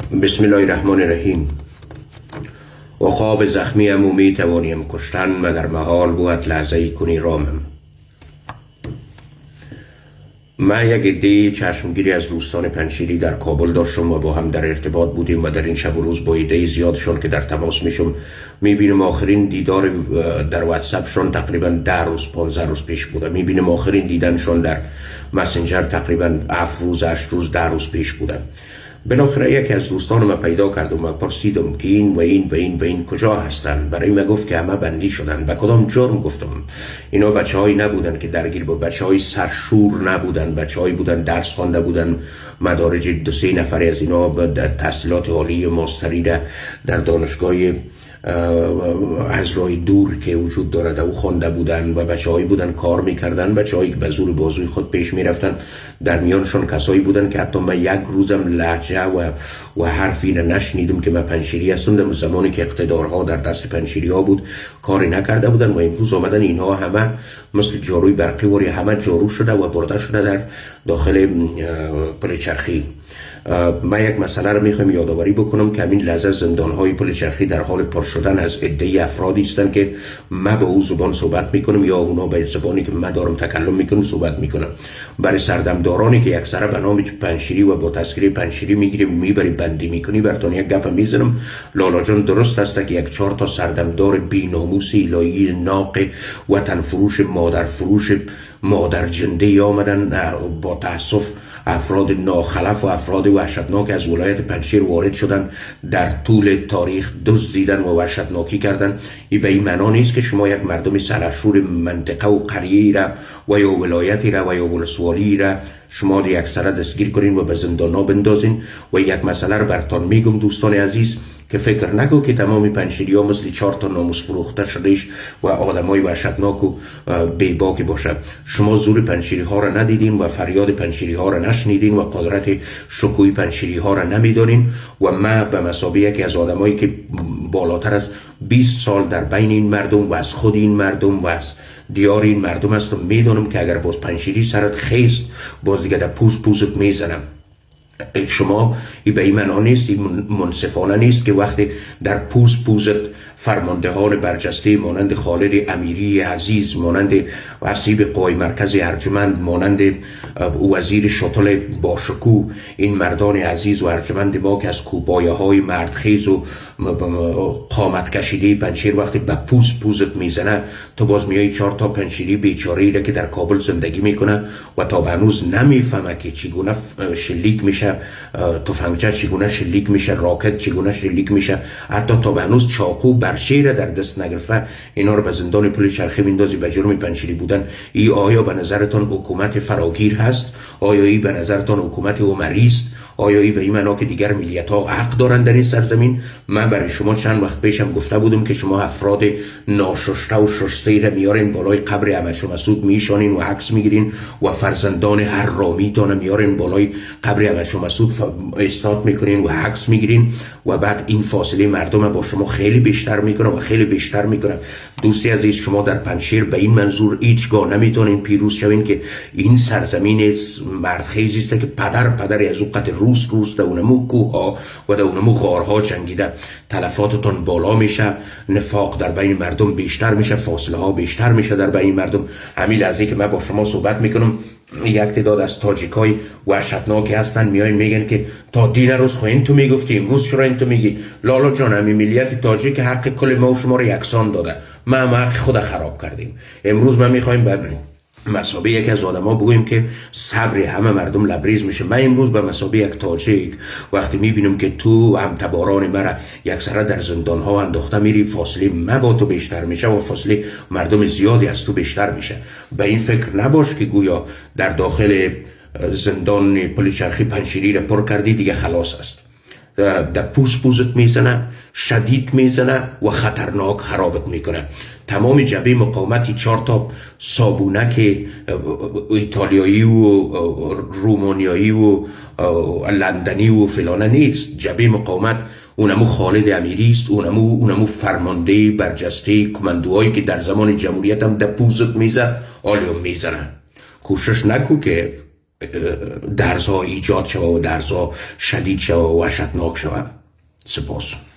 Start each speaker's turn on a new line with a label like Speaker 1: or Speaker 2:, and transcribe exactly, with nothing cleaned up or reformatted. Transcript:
Speaker 1: بسم الله الرحمن الرحیم. و خواب زخمی امو می توانیم کشتن، مگر محال بود لحظه ای کنی رامم. من یک عده چشمگیری از دوستان پنشیری در کابل داشتم و با هم در ارتباط بودیم و در این شب و روز با عده زیادشون که در تماس میشم میبینم آخرین دیدار در واتساپشون تقریبا ده روز پانزده روز پیش بوده. میبینم آخرین دیدنشون در مسنجر تقریبا هفت روز هشت روز ده روز پیش بوده. بالاخره یکی از دوستان ما پیدا کردم و پرسیدم که این و این و این و این کجا هستند. برای ما گفت که همه بندی شدن. به کدام جرم؟ گفتم اینا بچه هایی نبودن که درگیر بود، بچه های سرشور نبودن، بچه هایی بودن درس خوانده بودن، مدارج دو سه نفری از اینا تحصیلات عالی ماستری در دانشگاه از راه دور که وجود دارد او خوانده بودن و بچه هایی بودن کار میکردن، بچه هایی که به زور بازوی خود پیش میرفتن. در میانشان کسایی بودن که حتی من یک روزم لهجه و, و حرفی را نشنیدم که من پنشیری هستم. در زمانی که اقتدارها در دست پنشیری ها بود کاری نکرده بودن و امروز آمدن اینها همه مثل جاروی برقی واری همه جارو شده و برده شده در داخل پل چرخی. من یک مسئله رو میخوایم یادآوری بکنم که همین لحظه زندانهای پل چرخی در حال پر شدن از عده افرادی هستند که من به او زبان صحبت میکنم یا اونا به زبانی که من دارم تکلم میکنم صحبت میکنم. برای سردمدارانی که اکثرا به نام پنشیری و با تذکره پنشیری میگیری میبری بندی میکنی، براتون یک گپ میزنم. لالا جان درست است که یک چهار تا سردمدار بی‌ناموس الهی ناق وطن فروش مادر فروش مادر جنده آمدن با تاسف افراد ناخلف و افراد وحشتناک از ولایت پنجشیر وارد شدن، در طول تاریخ دزدیدن و وحشتناکی کردن. این به این معنا نیست که شما یک مردم سرشور منطقه و قریه را و یا ولایتی را و یا ولسوالی را شما یک سره دستگیر کنین و به زندان ها بندازین. و یک مسئله را براتون میگم دوستان عزیز که فکر نکن که تمام پنشیری ها مثل چهار تا ناموس فروخته شدهش و آدمای وحشتناک و بیباکی باشه. شما زور پنشیری ها را ندیدین و فریاد پنشیری ها را نشنیدین و قدرت شکوی پنشیری ها را نمیدانین. و من به مثابه یکی از آدمایی که بالاتر از بیست سال در بین این مردم و از خود این مردم و از دیار این مردم هستم، میدونم که اگر باز پنشیری سرت خیست باز دیگه در پوز پوزت میزنم. شما این به این معنا نیست، این منصفانه نیست که وقتی در پوز پوزت فرماندهان برجسته مانند خالد امیری عزیز، مانند وسیب قوای مرکز ارجمند، مانند وزیر شتل باشکوه، این مردان عزیز و ارجمند ما که از کوبایه های مردخیز و قامت کشیده پنشیر وقتی به پوز پوزت میزنه، تو باز میای چهار تا پنشیری بیچاره را که در کابل زندگی میکنه و تا به هنوز نمیفهمه که چگونه شلیک میشه تفنگچه، چگونه شلیک میشه راکت، چگونه شلیک میشه، حتی تا به هنوز چاقو برشیر در دست نگرفته اینا رو به زندان پل چرخی میندازی به جرم پنشیری بودن. ای آیا به نظرتان حکومت فراگیر هست؟ آیا ای به نظرتان حکومت عمری است؟ آیا ای به این معنا که دیگر ملیت ها حق دارند در این سرزمین؟ من برای شما چند وقت پیشم گفته بودم که شما افراد ناششته و شسته را میارین بالای قبر احمد شاه مسعود میشانین و عکس میگیرین و فرزندان هر رامیتان میارین بالای قبر احمد شاه مسعود استاد میکنین و عکس میگیرین و بعد این فاصله مردم با شما خیلی بیشتر میکنه و خیلی بیشتر میکنه. دوستی عزیز، شما در پنشیر به این منظور هیچگاه نمیتونین پیروز شوین که این سرزمین مردخیزی است که پدر پدر از وقت روس روس در اونمو کوه ها و در اونمو غارها جنگیده. تلفاتتون بالا میشه، نفاق در بین مردم بیشتر میشه، فاصله ها بیشتر میشه در بین مردم. همین لحظه که من با شما صحبت میکنم یک تعداد از تاجیکای وحشتناکی هستن میاین میگن که تا دین روز خو این تو میگفتی امروز چرا این تو میگی؟ لالا جان، همین ملیت تاجیک حق کل ما و شما رو یکسان داده، ما هم حق خود خراب کردیم. امروز ما میخوایم به مثابه یک از آدم ها بگویم که صبر همه مردم لبریز میشه. من امروز به مثابه یک تاجیک وقتی میبینم که تو هم تباران مرا یک سره در زندان ها انداخته میری، فاصله من با تو بیشتر میشه و فاصله مردم زیادی از تو بیشتر میشه. به این فکر نباش که گویا در داخل زندان پل چرخی پنشیری را پر کردی دیگه خلاص است. در پوز پوزت میزنه، شدید میزنه و خطرناک خرابت میکنه. تمام جبهه مقاومتی چهار تا صابونک ایتالیایی و رومانیایی و لندنی و فلانه نیست. جبهه مقاومت اونمو خالد امیری است، اونمو اونمو فرمانده برجسته کماندوهایی که در زمان جمهوریت هم در پوزت میزد آلیوم میزنن. کوشش نکو که درزها ایجاد شود و درزها شدید شود و وحشتناک شود. سپاس.